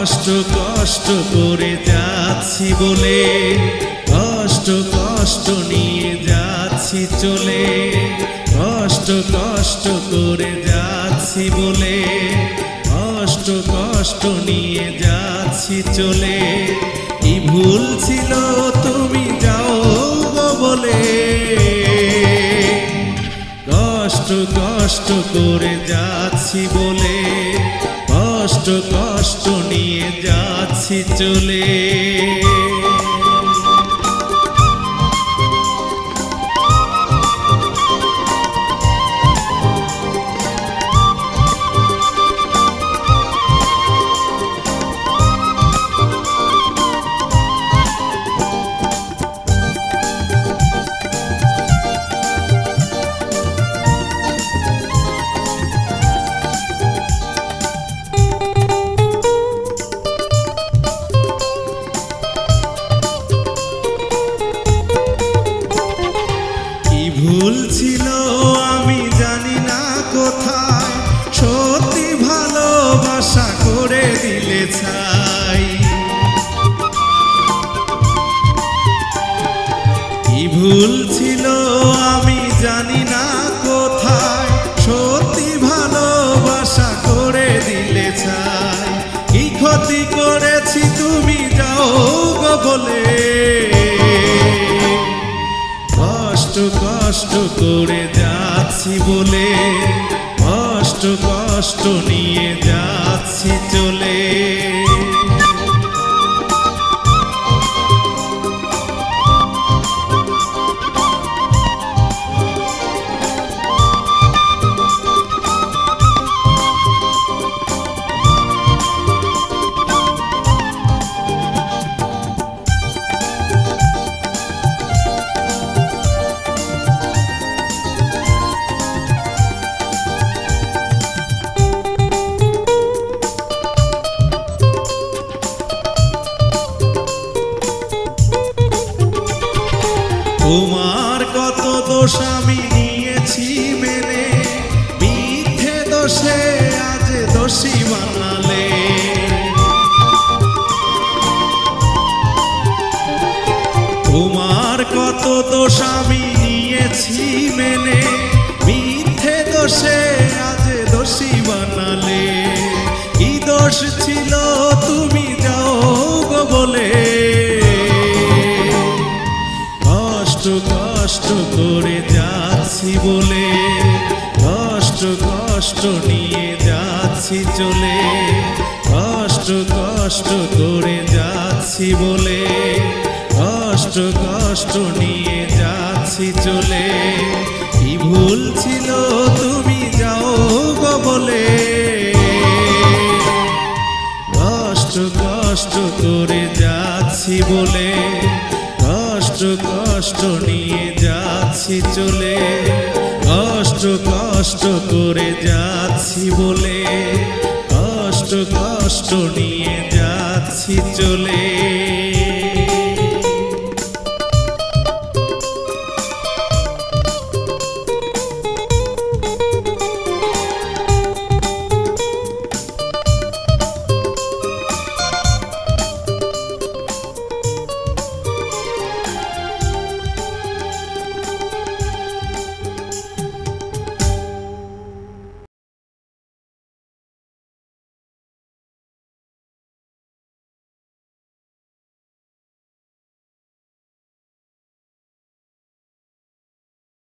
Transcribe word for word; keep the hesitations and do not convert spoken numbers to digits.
কষ্ট কষ্ট করে যাচ্ছি বলে, কষ্ট কষ্ট নিয়ে যাচ্ছি চলে, কষ্ট কষ্ট করে যাচ্ছি বলে, কষ্ট কষ্ট নিয়ে যাচ্ছি চলে। কি ভুল ছিল তুমি যাও গো বলে, কষ্ট কষ্ট করে যাচ্ছি বলে, কষ্ট কষ্ট নিয়ে যাচ্ছি চলে। ভুল ছিল আমি জানি না কোথায়, সত্যি ভালোবাসা করে দিলে ছাই। কি ভুল ছিল আমি জানি না কোথায়, সত্যি ভালোবাসা করে দিলে ছাই। কি ক্ষতি করেছি তুমি যাও গো বলে, কষ্ট কষ্ট করে যাচ্ছি বলে, কষ্ট কষ্ট নিয়ে যাচ্ছি চলে। তোমার কত দোষ আমি নিয়েছি মেনে, মিথ্যে দোষে আজ দোষী বানালে। তোমার কত দোষ আমি নিয়েছি মেনে, মিথ্যে দোষে আজ দোষী বানালে। কি দোষ ছিল তুমি যাও গো বলে, কষ্ট কষ্ট করে যাচ্ছি বলে, কষ্ট কষ্ট নিয়ে যাচ্ছি চলে, কষ্ট কষ্ট করে যাচ্ছি বলে, কষ্ট কষ্ট নিয়ে যাচ্ছি চলে। কি ভুল ছিল তুমি যাও গো বলে, কষ্ট কষ্ট করে যাচ্ছি বলে, কষ্ট কষ্ট নিয়ে যাচ্ছি চলে, কষ্ট কষ্ট করে যাচ্ছি বলে,